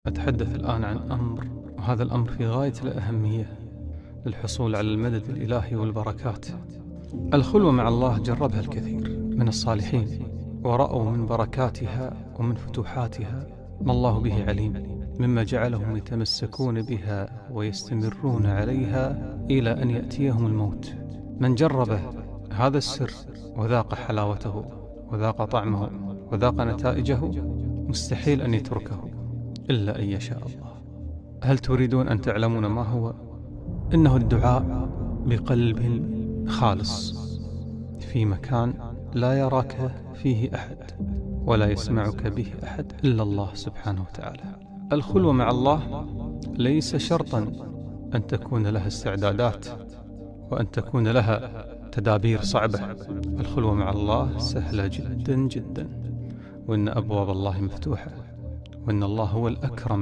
أتحدث الآن عن أمر، وهذا الأمر في غاية الأهمية للحصول على المدد الإلهي والبركات. الخلوة مع الله جربها الكثير من الصالحين، ورأوا من بركاتها ومن فتوحاتها ما الله به عليم، مما جعلهم يتمسكون بها ويستمرون عليها إلى أن يأتيهم الموت. من جرب هذا السر وذاق حلاوته وذاق طعمه وذاق نتائجه مستحيل أن يتركه إلا أن يشاء الله. هل تريدون أن تعلمون ما هو؟ إنه الدعاء بقلب خالص في مكان لا يراك فيه أحد ولا يسمعك به أحد إلا الله سبحانه وتعالى. الخلوة مع الله ليس شرطا أن تكون لها استعدادات وأن تكون لها تدابير صعبة. الخلوة مع الله سهلة جدا جدا، وإن أبواب الله مفتوحة، وإن الله هو الأكرم